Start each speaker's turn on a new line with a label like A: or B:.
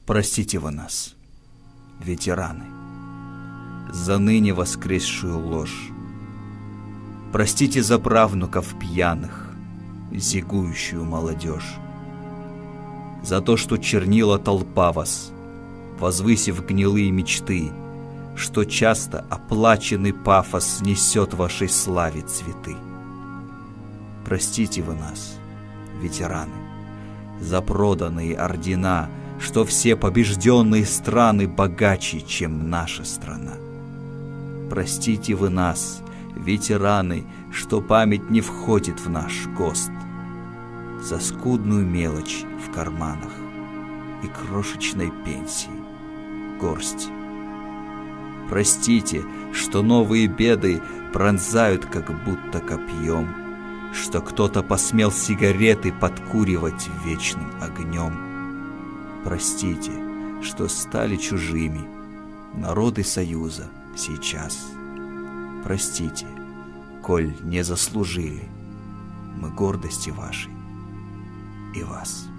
A: Простите вы нас, ветераны, за ныне воскресшую ложь. Простите за правнуков пьяных, зигующую молодежь. За то, что чернила толпа вас, возвысив гнилые мечты, что часто оплаченный пафос несет вашей славе цветы. Простите вы нас, ветераны, за проданные ордена, что все побежденные страны богаче, чем наша страна. Простите вы нас, ветераны, что память не входит в наш ГОСТ, за скудную мелочь в карманах и крошечной пенсии горсть. Простите, что новые беды пронзают как будто копьем, что кто-то посмел сигареты подкуривать вечным огнем. Простите, что стали чужими народы Союза сейчас. Простите, коль не заслужили мы гордости вашей и вас.